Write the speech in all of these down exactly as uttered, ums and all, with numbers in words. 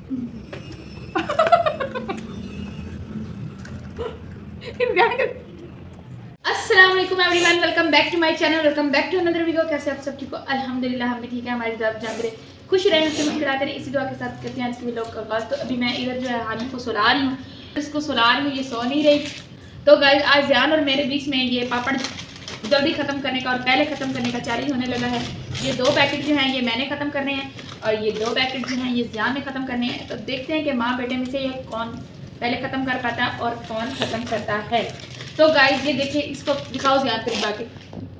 अस्सलाम वालेकुम everyone, welcome back to my channel, welcome back to another video. कैसे आप सब ठीक हो? अल्हम्दुलिल्लाह हम भी ठीक है। हमारी दुआ जानते रहे, खुश रहें, हंसते मुस्कुराते रहे, इसी दुआ के साथ करते हैं आज के व्लॉग का आगाज़। तो अभी मैं इधर जो है हानी को सुला रही हूँ, इसको सुला रही हूँ, ये सो नहीं रही। तो गाइस आज ज़ियान और मेरे बीच में ये पापड़ जल्दी ख़त्म करने का और पहले ख़त्म करने का चैलेंज होने लगा है। ये दो पैकेट जो हैं ये मैंने ख़त्म करने हैं और ये दो पैकेट जो हैं ये ज़ियान ने ख़त्म करने हैं। तो देखते हैं कि माँ बेटे में से ये कौन पहले ख़त्म कर पाता है और कौन ख़त्म करता है। तो गाइस ये देखिए, इसको दिखाओ ज़ियान तरीका के।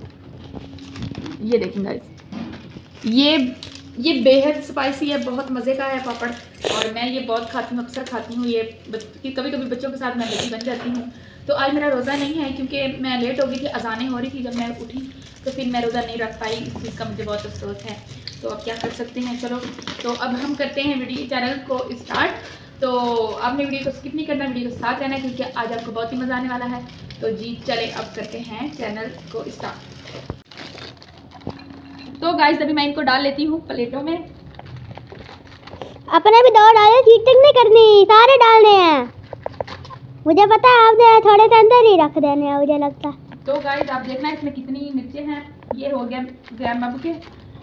ये देखें गाइस, ये ये बेहद स्पाइसी है, बहुत मज़े का है पापड़ और मैं ये बहुत खाती हूँ, अक्सर खाती हूँ ये। कभी कभी बच्चों के साथ मैं बेटी बन जाती हूँ। तो आज मेरा रोज़ा नहीं है क्योंकि मैं लेट हो गई थी, अजानें हो रही थी जब मैं उठी, तो फिर मैं रोज़ा नहीं रख पाई। इस चीज़ का मुझे बहुत अफसोस है। तो अब क्या कर सकते हैं, चलो तो अब हम करते हैं वीडियो चैनल को स्टार्ट। तो आपने वीडियो को स्किप नहीं करना, वीडियो के साथ रहना क्योंकि आज आपको बहुत ही मज़ा आने वाला है। तो जी चले अब करते हैं चैनल को स्टार्ट। तो गाइस अभी मैं इनको डाल लेती हूँ प्लेटों में। अपने भी दो डाले, चीटिंग नहीं करनी, सारे डालने हैं। मुझे पता है आपने थोड़े से अंदर ही रख देने हैं, मुझे लगता है। तो गाइस आप देखना इसमें कितनी मिर्चें हैं। ये हो गया ज़ियान बाबू के।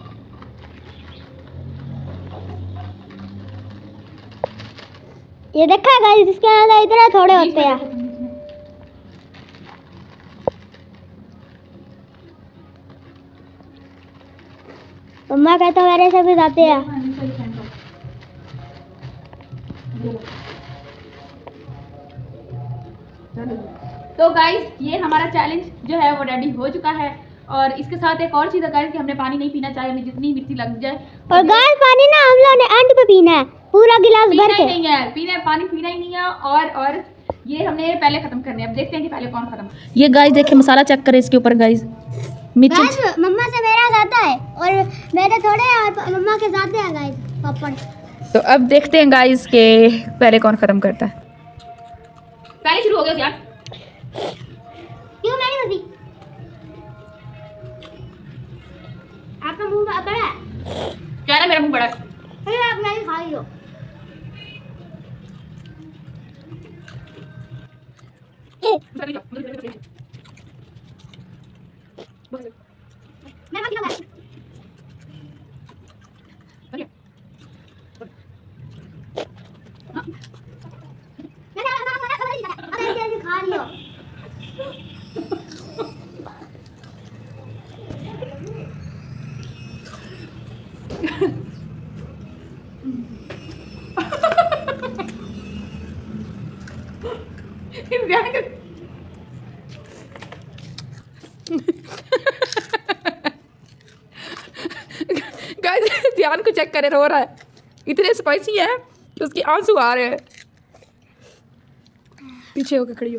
ये देखा गाइस, इसके अंदर इतने थोड़े होते हैं। मम्मा कहता है मेरे से भी जाते हैं। तो गाइस ये हमारा चैलेंज जो है वो रेडी हो चुका है और इसके साथ एक और चीज़ है गाइस कि हमने पानी नहीं पीना चाहिए, हमें जितनी मिर्ची लग जाए। और गाइस पानी ना हम लोगों ने एंड पे पीना है, पूरा गिलास भर के नहीं है, पीना पानी पीना ही नहीं है। और और ये हमने पहले खत्म करने हैं। अब देखते हैं कि पहले कौन खत्म। ये गाइस देखिए, मसाला चेक करें इसके ऊपर गाइस, मिर्च मम्मा से मेरा जाता है और मेरे थोड़े और मम्मा के जाते हैं गाइस पापड़। तो अब देखते हैं गाइस के पहले कौन खत्म करता है। पहले शुरू हो गया यार, क्यों मैंने बसी? आपका मुंह बड़ा है। क्या है? मेरा मुंह बड़ा है। अरे आप नहीं खा लो। मैं बाकी लगा मैं खा लियो। गाइस ध्यान को चेक करे, रो रहा है, इतने स्पाइसी है तो उसके आंसू आ रहे हैं। पीछे होकर खड़ी हो।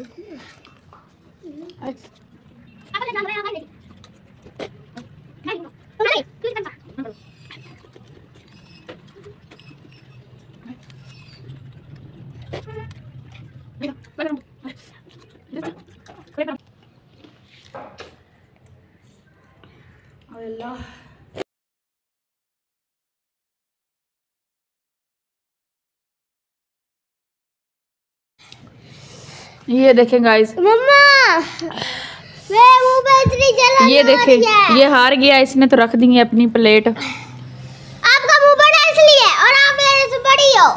अल्लाह, ये देखें गाइस, मम्मा मेरे मुंह पे इतनी जलन, ये देखें ये हार गया, इसने तो रख दी है अपनी प्लेट। आपका मुंह बड़ा इसलिए और आप मेरे से बड़ी हो।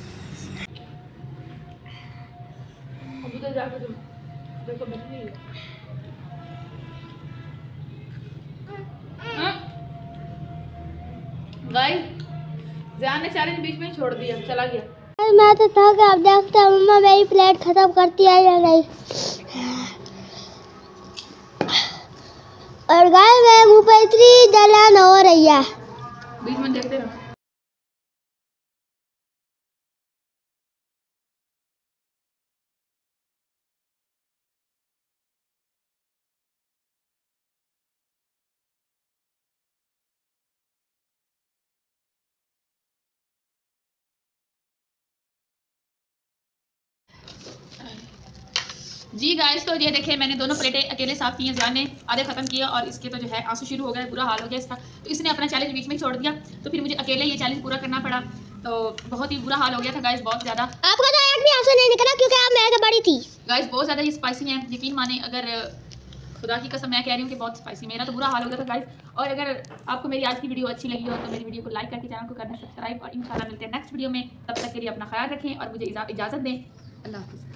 गाइस ज़ियान ने चैलेंज बीच में छोड़ दिया, चला गया। मैं तो था कि आप देखते हैं मम्मा मेरी प्लेट खत्म करती है या नहीं। और गाइस मेरे मुंह पे इतनी जलन हो रही है। बीच में देखते रहो। जी गाइस, तो ये देखिए मैंने दोनों प्लेटें अकेले साफ की हैं। ज़ियान ने आधे ख़त्म किए और इसके तो जो है आंसू शुरू हो गए, बुरा हाल हो गया इसका। तो इसने अपना चैलेंज बीच में ही छोड़ दिया, तो फिर मुझे अकेले ये चैलेंज पूरा करना पड़ा। तो बहुत ही बुरा हाल हो गया था गाइस, बहुत ज़्यादा। आपका तो एक भी आंसू नहीं निकला क्योंकि आप मेरे से बड़ी थी गाइस। बहुत ज़्यादा ये स्पाइसी है, यकीन माने, अगर खुदा की कसम मैं कह रही हूँ कि बहुत स्पाइसी। मेरा तो बुरा हाल हो गया था गाइस। और अगर आपको मेरी आज की वीडियो अच्छी लगी हो तो मेरी वीडियो को लाइक करके चैनल को करना सब्सक्राइब, और इंशाल्लाह मिलते हैं नेक्स्ट वीडियो में। तब तक के लिए अपना ख्याल रखें और मुझे इजाज़त दें। अल्लाह हाफ़िज़।